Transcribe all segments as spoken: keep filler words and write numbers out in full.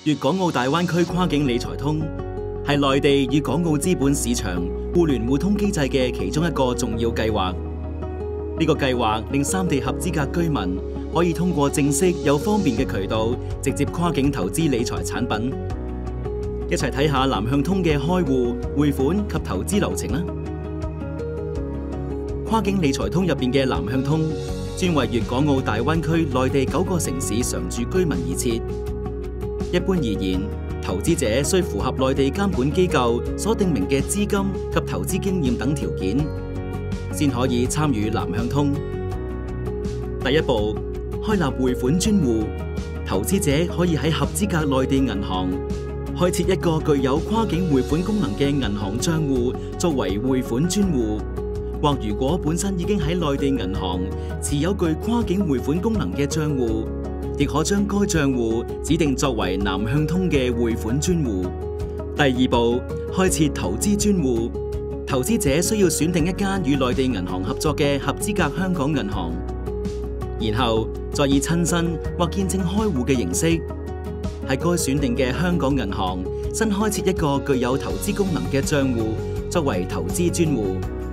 粵港澳大灣區跨境理財通係內地與港澳資本市場互聯互通機制嘅其中一個重要計劃。呢個計劃令三地合資格居民可以通過正式又方便嘅渠道，直接跨境投資理財產品。一齊睇下南向通嘅開戶、匯款及投資流程啦。跨境理財通入邊嘅南向通，專為粵港澳大灣區內地九個城市常住居民而設。一般而言，投資者需符合內地監管機構所訂明嘅資金及投資經驗等條件，先可以參與南向通。第一步，開立匯款專戶，投資者可以喺合資格內地銀行開設一個具有跨境匯款功能嘅銀行賬戶，作為匯款專戶。或如果本身已經喺內地銀行持有具跨境匯款功能嘅賬戶，亦可將該賬戶指定作為南向通嘅匯款專戶。第二步，開設投資專戶，投資者需要選定一間與內地銀行合作嘅合資格香港銀行，然後再以親身或見證開戶嘅形式，喺該選定嘅香港銀行新開設一個具有投資功能嘅賬戶，作為投資專戶。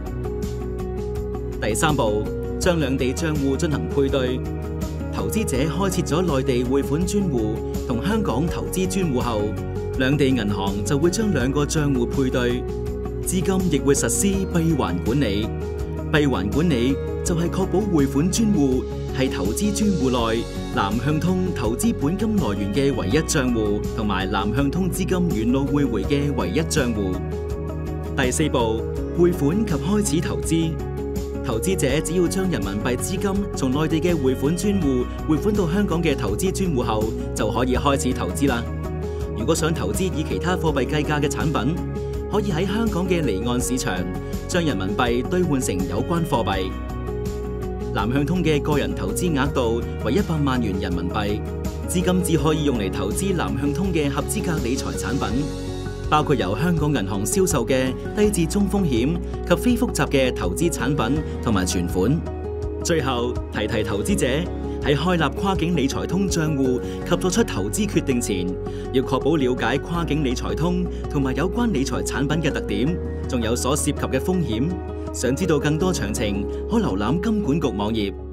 第三步，將兩地賬戶進行配對。投資者開設咗內地匯款專戶同香港投資專戶後，兩地銀行就會將兩個賬戶配對，資金亦會實施閉環管理。閉環管理就係確保匯款專戶係投資專戶內南向通投資本金來源嘅唯一賬戶，同埋南向通資金沿路匯回嘅唯一賬戶。第四步，匯款及開始投資。投資者只要將人民幣資金從內地嘅匯款專戶匯款到香港嘅投資專戶後，就可以開始投資啦。如果想投資以其他貨幣計價嘅產品，可以喺香港嘅離岸市場將人民幣兌換成有關貨幣。南向通嘅個人投資額度為一百萬元人民幣，資金只可以用嚟投資南向通嘅合資格理財產品，包括由香港銀行銷售嘅低至中風險及非複雜嘅投資產品同埋存款。最後提提投資者喺開立跨境理財通賬戶及作出投資決定前，要確保了解跨境理財通同埋有關理財產品嘅特點，仲有所涉及嘅風險。想知道更多詳情，可瀏覽金管局網頁。